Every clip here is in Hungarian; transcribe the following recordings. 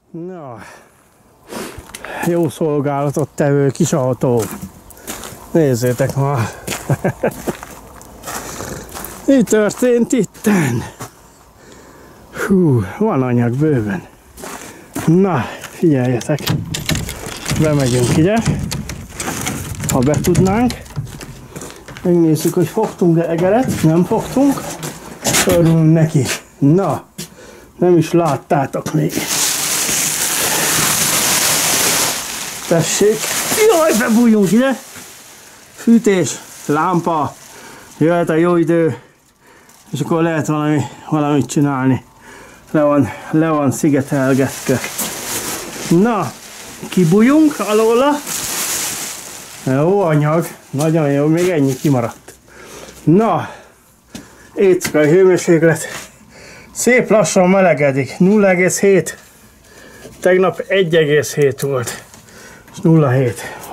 Na, jó szolgálatot tevő kis autó. Nézzétek már. Mi történt itten? Hú, van anyag bőven. Na, figyeljetek. Bemegyünk ide. Ha be tudnánk. Megnézzük, hogy fogtunk-e egeret. Nem fogtunk. Örülünk neki. Na, nem is láttátok még. Tessék. Jaj, bebújjunk ide. Fűtés, lámpa. Jöhet a jó idő. És akkor lehet valamit csinálni. Le van szigetelgetve. Na, kibújjunk alóla. Jó anyag. Nagyon jó, még ennyi kimaradt. Na, éjszakai hőmérséklet szép lassan melegedik. 0,7. Tegnap 1,7 volt. És 0,7.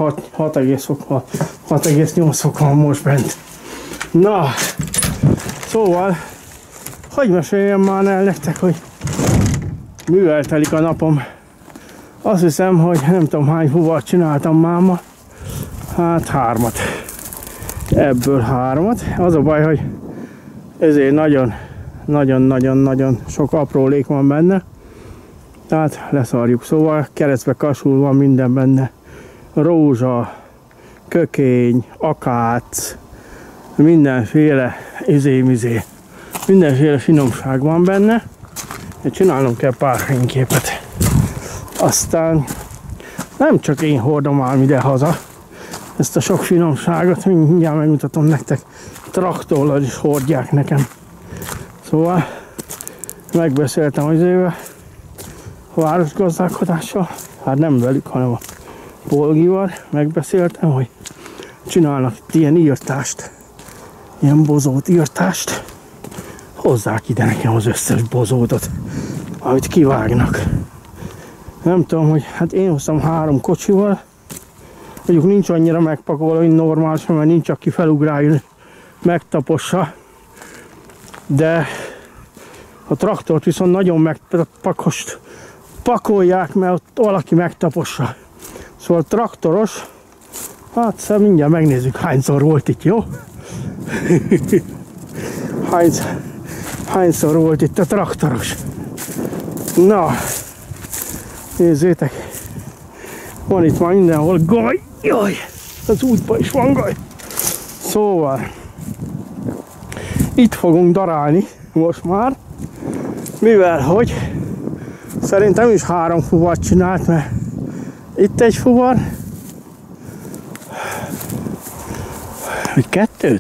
6,8 fok van most bent. Na, szóval, hogy meséljem már el nektek, hogy mivel telik a napom. Azt hiszem, hogy nem tudom hány fuvart csináltam máma. Hát 3. Ebből 3. Az a baj, hogy ezért nagyon sok aprólék van benne. Tehát leszarjuk. Szóval keresztbe kasul van minden benne. Rózsa, kökény, akác, mindenféle mindenféle finomság van benne. Csinálnom kell pár fényképet. Aztán nem csak én hordom ám ide haza ezt a sok finomságot, mindjárt megmutatom nektek. Traktorral is hordják nekem. Szóval megbeszéltem az éve városgazdálkodással, hát nem velük, hanem a Polgival megbeszéltem, hogy csinálnak ilyen írtást, ilyen bozót írtást, hozzák ide nekem az összes bozótot, amit kivágnak. Nem tudom, hogy hát én hoztam 3 kocsival, mondjuk nincs annyira megpakolva, mint normálisan, mert nincs, aki felugráljon, megtapossa, de a traktort viszont nagyon megpakost pakolják, mert ott valaki megtapossa. Szóval traktoros, hát mindjárt megnézzük, hányszor volt itt, jó? Hányszor volt itt a traktoros. Na, nézzétek, van itt már mindenhol gaj, jaj, az útban is van gaj. Szóval, itt fogunk darálni most már, mivel hogy szerintem is 3 fuvart csinált, mert itt egy fuvar, vagy 2?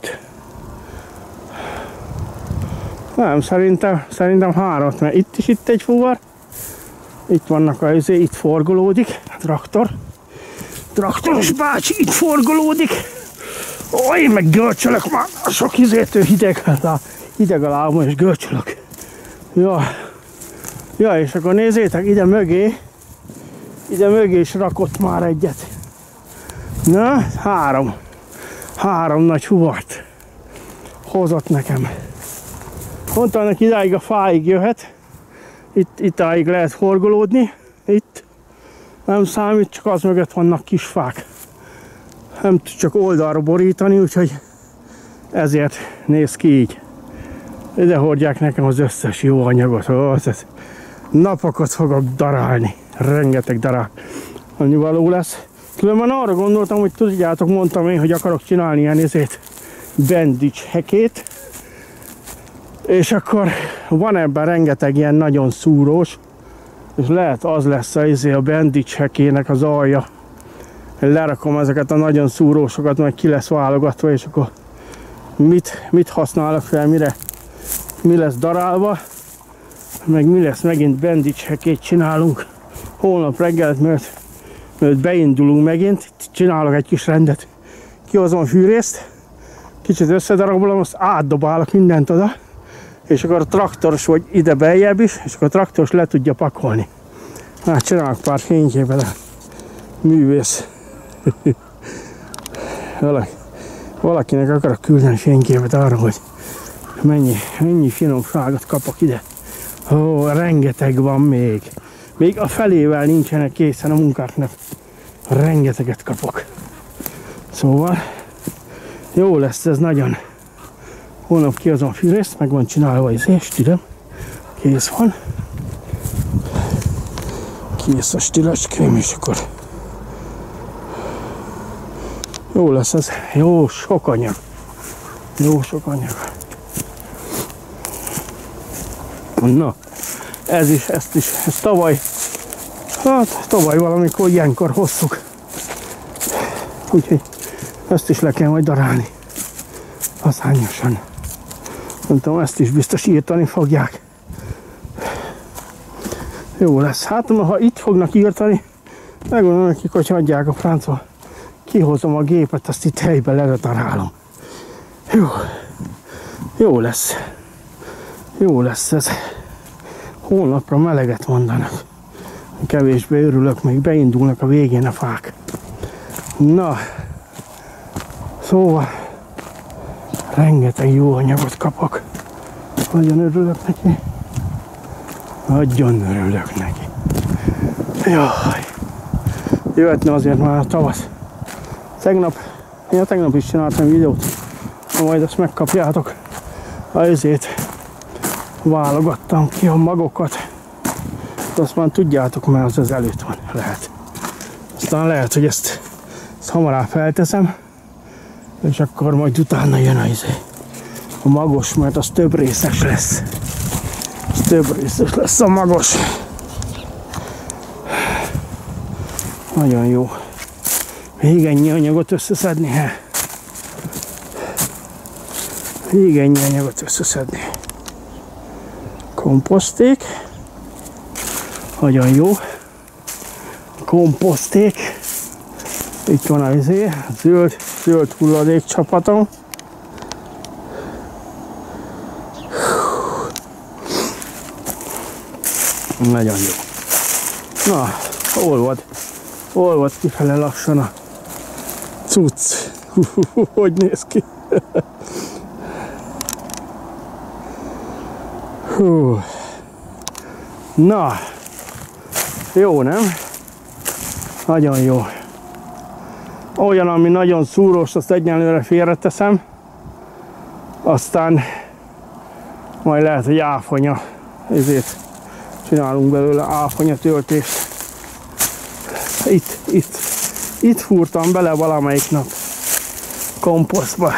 Nem, szerintem 3, mert itt egy fuvar, itt vannak itt forgolódik a traktor. Traktoros bácsi, itt forgolódik. Ó, én meg görcsölök már, sok hideg a lábam és görcsölök. Ja, és akkor nézzétek, ide mögé is rakott már egyet. Na, 3 nagy huvart hozott nekem. Mondta, hogy idáig a fáig jöhet. Idáig lehet forgolódni. Itt nem számít, csak az mögött vannak kis fák. Nem tud csak oldalra borítani, úgyhogy ezért néz ki így. Ide hordják nekem az összes jó anyagot. Napokat fogok darálni. Rengeteg darál. Annyivaló lesz. Különben arra gondoltam, hogy tudjátok, mondtam én, hogy akarok csinálni ilyen bendics hekét. És akkor van ebben rengeteg ilyen nagyon szúrós. És lehet az lesz a bendics hekének az alja. Lerakom ezeket a nagyon szúrósokat, majd ki lesz válogatva, és akkor mit használok fel, mi lesz darálva, meg mi lesz megint bendics hekét csinálunk. Holnap reggel, mert beindulunk megint, csinálok egy kis rendet. Kihozom a fűrészt, kicsit összedarabolom, azt átdobálok mindent oda, és akkor a traktoros vagy ide beljebb is, és akkor a traktoros le tudja pakolni. Hát csinálok pár fényképet, a művész. Valakinek akarok küldeni fényképet arra, hogy mennyi finomságot kapok ide. Ó, rengeteg van még. Még a felével nincsenek készen a munkáknak. Rengeteget kapok. Szóval jó lesz ez nagyon. Holnap kihozom a fűrészt, meg van csinálva az tudom. Kész van. Kész a stilacském, és akkor jó lesz ez. Jó sok anyag. Jó sok anyag. Na, ezt tavaly, hát tavaly valamikor ilyenkor hoztuk. Úgyhogy ezt is le kell majd darálni. Hazányosan. Nem tudom, ezt is biztos írtani fogják. Jó lesz. Hát, ha itt fognak írtani, megmondom nekik, hogy hagyják a francba. Kihozom a gépet, azt itt helyben ledarálom. Jó. Jó lesz. Jó lesz ez. Holnapra meleget mondanak. Kevésbé örülök, még beindulnak a végén a fák. Na. Szóval rengeteg jó anyagot kapok. Nagyon örülök neki. Nagyon örülök neki. Jaj. Jöhetne azért már a tavasz. Tegnap is csináltam videót. Majd ezt megkapjátok. Ezért válogattam ki a magokat. De azt már tudjátok, mert az előtt van. Lehet. Aztán lehet, hogy ezt hamarabb felteszem. És akkor majd utána jön a magos, mert az több részes lesz. Az több részes lesz a magos. Nagyon jó. Még ennyi anyagot összeszedni. Még ennyi anyagot összeszedni. Komposzték. Nagyon jó. Komposzték. Itt van a zöld hulladék csapatom. Nagyon jó. Na, olvad kifele lassan a cucc. Hogy néz ki? Na, jó, nem? Nagyon jó. Olyan, ami nagyon szúrós, azt egyenlőre félreteszem. Aztán majd lehet, hogy áfonya. Ezért csinálunk belőle áfonya töltést. Itt fúrtam bele valamelyik nap komposztba.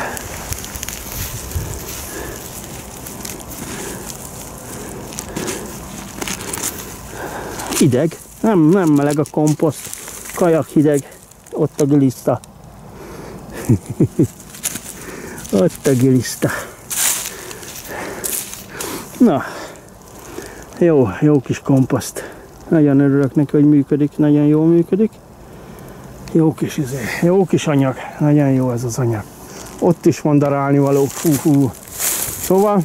Hideg, nem meleg a komposzt, kajak hideg, ott a giliszta. Ott a giliszta. Na, jó kis komposzt. Nagyon örülök neki, hogy működik, nagyon jól működik. Jó kis anyag, nagyon jó ez az anyag. Ott is van darálni való. Szóval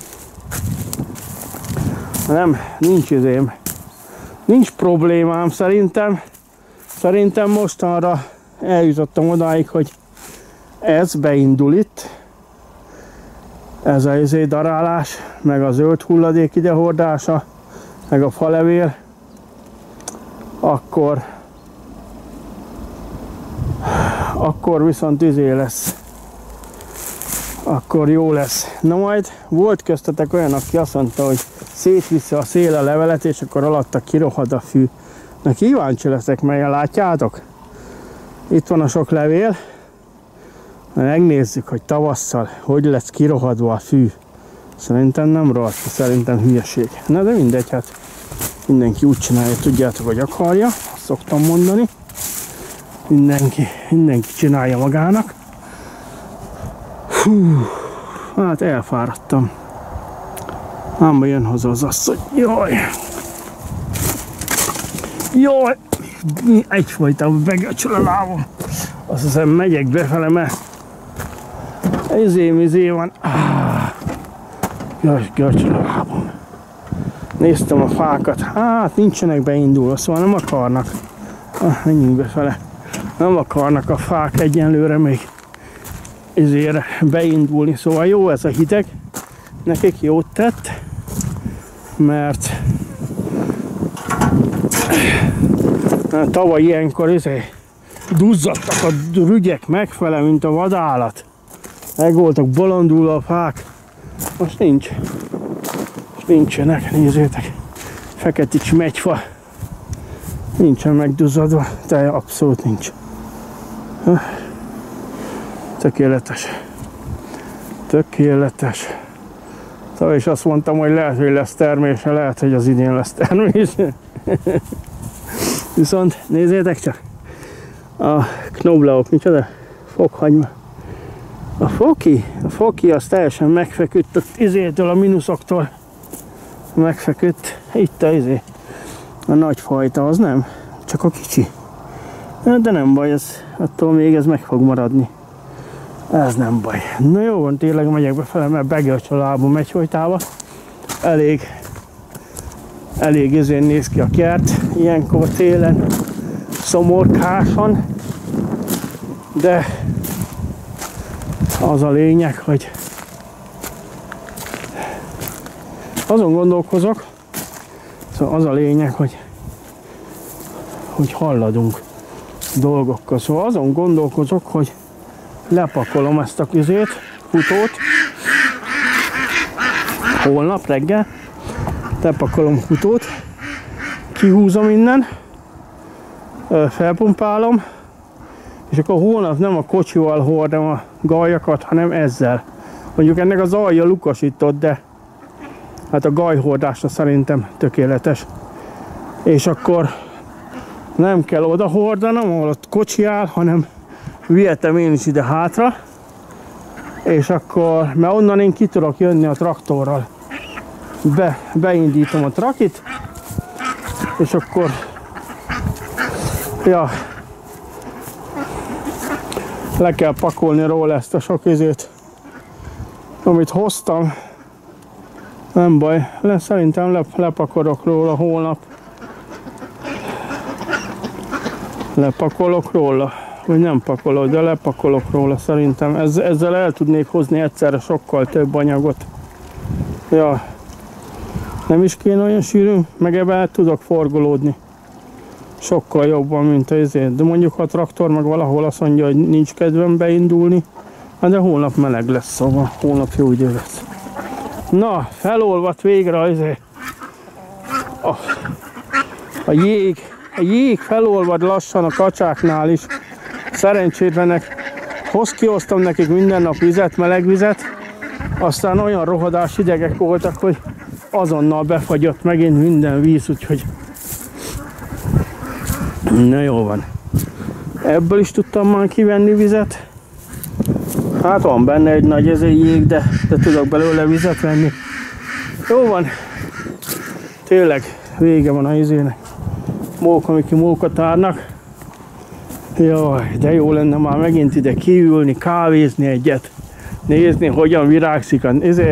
nincs problémám szerintem. Szerintem mostanra eljutottam odáig, hogy ez beindul itt. Ez a darálás, meg a zöld hulladék idehordása, meg a falevél. Akkor viszont lesz. Akkor jó lesz. Na majd volt köztetek olyan, aki azt mondta, hogy szétviszi a szél a levelet, és akkor alatta kirohad a fű. Na kíváncsi leszek, melyen látjátok? Itt van a sok levél. Megnézzük, hogy tavasszal hogy lesz kirohadva a fű. Szerintem nem rohadt ki, szerintem hülyeség. Na de mindegy, hát mindenki úgy csinálja, tudjátok, hogy akarja. Azt szoktam mondani. Mindenki csinálja magának. Hú, hát elfáradtam. Ám jön haza az asszony. Jaj! Egyfajtában begöcsöl a lábam. Azt hiszem megyek befele, mert izé van. Jaj, göcsöl a lábam. Néztem a fákat. Hát nincsenek beindulva, szóval nem akarnak. Menjünk befele. Nem akarnak a fák egyenlőre még ezért beindulni. Szóval jó ez a hideg. Nekik jót tett, mert Tavaly ilyenkor duzzadtak a rügyek megfele, mint a vadállat. Meg voltak bolondulva a fák. Most nincs. Most nincsenek, nézzétek. Feketics megyfa. Nincsen megduzzadva, de abszolút nincs. Tökéletes. Tökéletes. Szóval is azt mondtam, hogy lehet, hogy lesz termése, lehet, hogy az idén lesz termése. Viszont nézzétek csak. A knoblauch, micsoda? Fokhagyma. A foki az teljesen megfeküdt izétől, a mínuszoktól. Megfeküdt. Itt a nagy fajta, az nem. Csak a kicsi. De nem baj, attól még ez meg fog maradni. Ez nem baj. Na jó van, tényleg megyek befele, mert begölcs a lábam megyhojtába. Elég ezért néz ki a kert. Ilyenkor télen szomorkásan. De az a lényeg, hogy azon gondolkozok, szóval az a lényeg, hogy halladunk dolgokkal. Szóval azon gondolkozok, hogy lepakolom ezt a futót holnap reggel, lepakolom futót, kihúzom innen, felpumpálom, és akkor holnap nem a kocsival hordom a gajakat, hanem ezzel. Mondjuk ennek az alja lukasított, de hát a gajhordásra szerintem tökéletes. És akkor nem kell oda hordanom, ahol ott kocsi áll, hanem vihetem én is ide hátra, és akkor, mert onnan én ki tudok jönni a traktorral. Beindítom a trakit, és akkor ja, le kell pakolni róla ezt a sok izét, amit hoztam. Nem baj, szerintem lepakolok róla holnap. Lepakolok róla, vagy nem pakolok, de lepakolok róla szerintem. Ezzel el tudnék hozni egyszerre sokkal több anyagot. Ja, nem is kéne olyan sűrű, meg ebben el tudok forgolódni. Sokkal jobban, mint ezért. De mondjuk ha a traktor meg valahol azt mondja, hogy nincs kedvem beindulni, de holnap meleg lesz, szóval holnap jó idő lesz. Na, felolvadt végre a jég felolvad lassan a kacsáknál is. Szerencsétlenek, kihoztam nekik minden nap vizet, meleg vizet, aztán olyan rohadás idegek voltak, hogy azonnal befagyott megint minden víz, úgyhogy na jó van. Ebből is tudtam már kivenni vizet. Hát van benne egy nagy jég, de tudok belőle vizet venni. Jó van. Tényleg vége van a izének. Mókamiki mókatárnak. Jaj, de jó lenne már megint ide kiülni, kávézni egyet. Nézni, hogyan virágszik a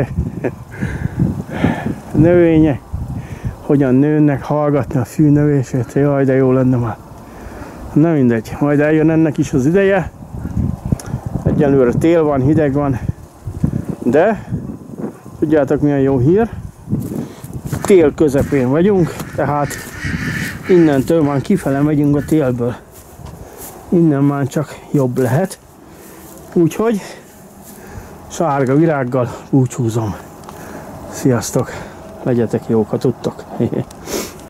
növények. Hogyan nőnek, hallgatni a fűnövését. Jaj, de jó lenne már. Na mindegy, majd eljön ennek is az ideje. Egyelőre tél van, hideg van, de tudjátok milyen jó hír? Tél közepén vagyunk, tehát innentől már kifele megyünk a télből. Innen már csak jobb lehet. Úgyhogy sárga virággal búcsúzom. Sziasztok! Legyetek jók, ha tudtok!